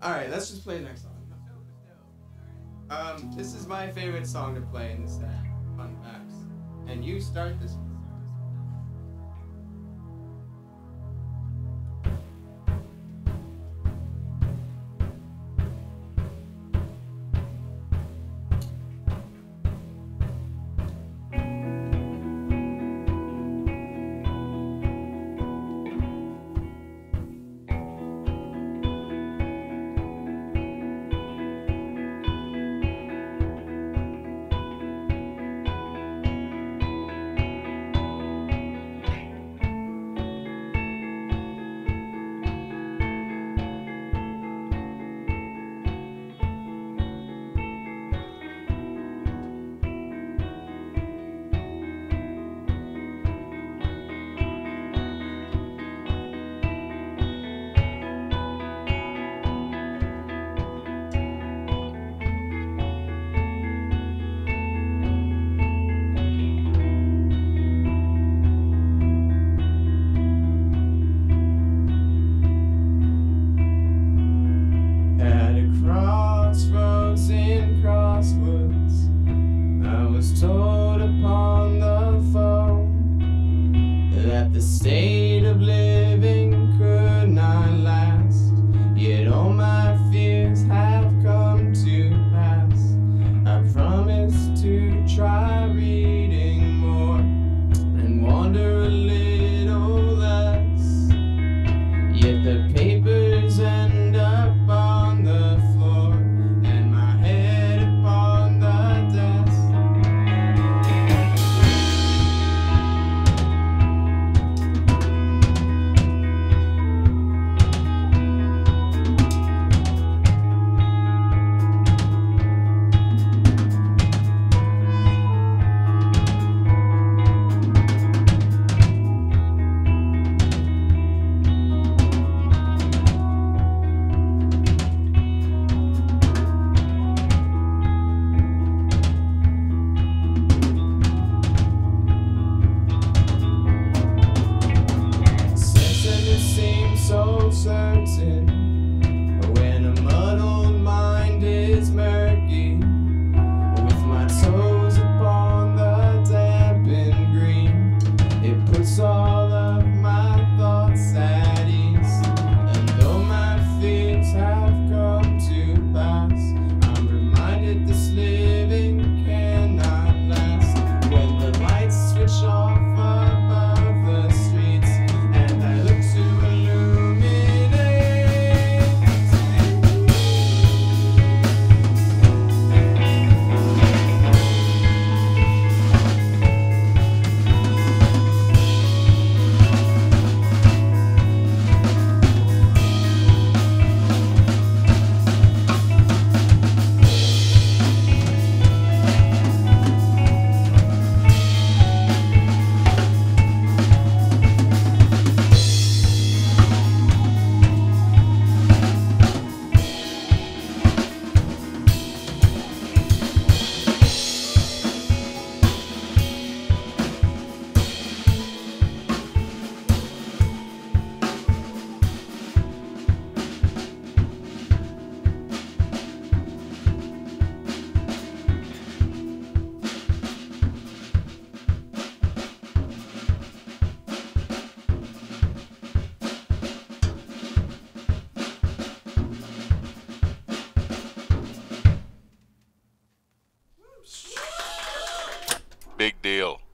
Alright, let's just play the next song. This is my favorite song to play in the set. Fun facts. And you start this one. Crossroads in Crosswoods, I was told upon the phone that the state of living could not last, yet all my fears have come to pass. I promised to try reading more and wander a little less, yet the papers end up on the floor and my head upon the desk. So certain when a muddled mind is murky, with my toes upon the dampened green, it puts all of my thoughts at ease. And though my fears have come to pass, I'm reminded this living cannot last. When the lights switch off above the streets and I look to Big deal.